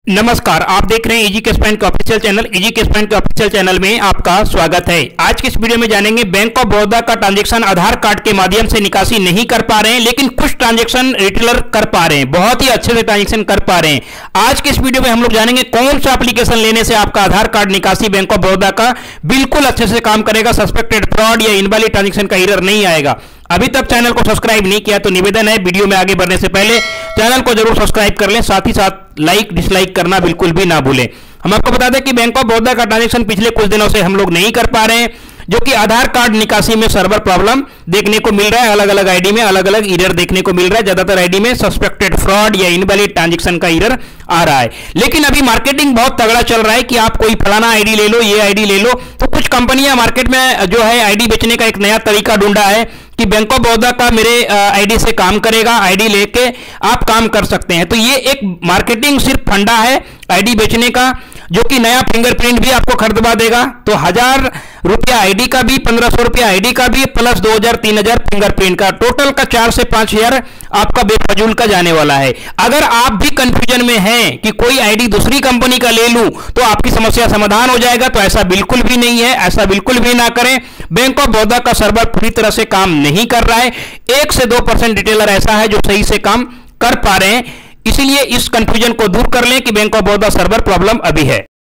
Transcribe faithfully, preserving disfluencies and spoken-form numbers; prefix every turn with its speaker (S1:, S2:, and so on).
S1: नमस्कार, आप देख रहे हैं इजी कैश पॉइंट के official channel. Easy cash point के ऑफिशियल चैनल में आपका स्वागत है। आज की इस वीडियो में जानेंगे बैंक ऑफ बड़ौदा का ट्रांजैक्शन आधार कार्ड के माध्यम से निकासी नहीं कर पा रहे हैं, लेकिन कुछ ट्रांजैक्शन रिटेलर कर पा रहे हैं, बहुत ही अच्छे से ट्रांजैक्शन कर पा रहे हैं। आज की इस वीडियो में हम लोग जानेंगे कौन सा एप्लीकेशन लेने से आपका आधार कार्ड निकासी बैंक ऑफ बड़ौदा का बिल्कुल अच्छे से काम करेगा, सस्पेक्टेड फ्रॉड या इनवैलिड ट्रांजैक्शन का एरर नहीं आएगा। अभी तक चैनल को सब्सक्राइब नहीं किया तो निवेदन है, वीडियो में आगे बढ़ने से पहले चैनल को जरूर सब्सक्राइब कर लें, साथ ही साथ लाइक डिसलाइक करना बिल्कुल भी ना भूलें। हम आपको बता दें कि बैंक ऑफ बड़ौदा का ट्रांजैक्शन पिछले कुछ दिनों से हम लोग नहीं कर पा रहे हैं, जो कि आधार कार्ड निकासी में सर्वर प्रॉब्लम देखने को मिल रहा है। अलग अलग आईडी में अलग अलग एरर देखने को मिल रहा है। ज्यादातर आईडी में सस्पेक्टेड फ्रॉड या इनवैलिड ट्रांजैक्शन का एरर आ रहा है। लेकिन अभी मार्केटिंग बहुत तगड़ा चल रहा है कि आप कोई फलाना आईडी ले लो, ये आईडी ले लो। तो कुछ कंपनियां मार्केट में जो है आईडी बेचने का एक नया तरीका ढूंढा है कि बैंक ऑफ बड़ौदा का मेरे आईडी से काम करेगा, आईडी लेके आप काम कर सकते हैं। तो ये एक मार्केटिंग सिर्फ फंडा है आईडी बेचने का, जो कि नया फिंगरप्रिंट भी आपको खरीदवा देगा। तो हजार रुपया आईडी का भी, पंद्रह सौ रुपया आईडी का भी, प्लस दो हजार तीन हजार फिंगरप्रिंट का, टोटल का चार से पांच हजार आपका बेफजूल का जाने वाला है। अगर आप भी कंफ्यूजन में हैं कि कोई आईडी दूसरी कंपनी का ले लूं तो आपकी समस्या समाधान हो जाएगा, तो ऐसा बिल्कुल भी नहीं है, ऐसा बिल्कुल भी ना करें। बैंक ऑफ बड़ौदा का सर्वर पूरी तरह से काम नहीं कर रहा है। एक से दो परसेंट रिटेलर ऐसा है जो सही से काम कर पा रहे हैं। इसीलिए इस कंफ्यूजन को दूर कर लें कि bank of Baroda server problem अभी है।